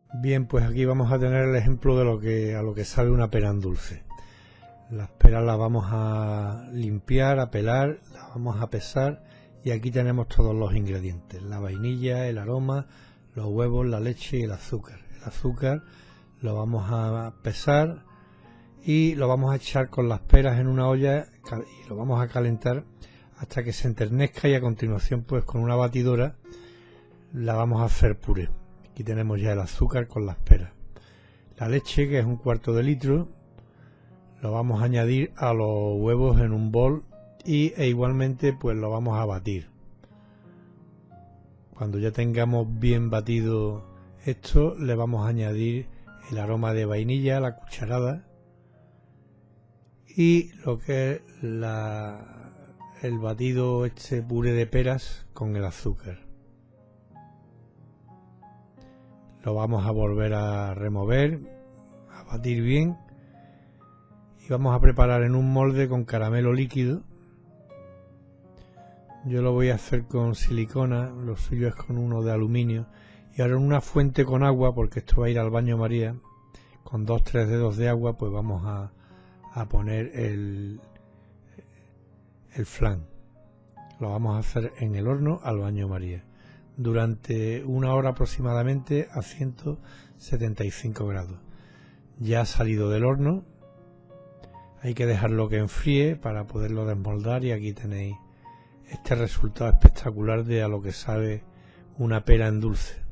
Bien, pues aquí vamos a tener el ejemplo de a lo que sabe una pera en dulce. Las peras las vamos a limpiar, a pelar, las vamos a pesar y aquí tenemos todos los ingredientes: la vainilla, el aroma, los huevos, la leche y el azúcar. El azúcar lo vamos a pesar y lo vamos a echar con las peras en una olla y lo vamos a calentar hasta que se enternezca, y a continuación pues con una batidora la vamos a hacer puré. Aquí tenemos ya el azúcar con las peras. La leche, que es 1/4 de litro, lo vamos a añadir a los huevos en un bol e igualmente pues lo vamos a batir. Cuando ya tengamos bien batido esto, le vamos a añadir el aroma de vainilla a la cucharada y lo que es el batido, este puré de peras con el azúcar. Lo vamos a volver a remover, a batir bien, y vamos a preparar en un molde con caramelo líquido. Yo lo voy a hacer con silicona, lo suyo es con uno de aluminio, y ahora en una fuente con agua, porque esto va a ir al baño María, con 2-3 dedos de agua pues vamos a poner el flan. Lo vamos a hacer en el horno al baño María durante 1 hora aproximadamente a 175 grados. Ya ha salido del horno, hay que dejarlo que enfríe para poderlo desmoldar, y aquí tenéis este resultado espectacular de a lo que sabe una pera en dulce.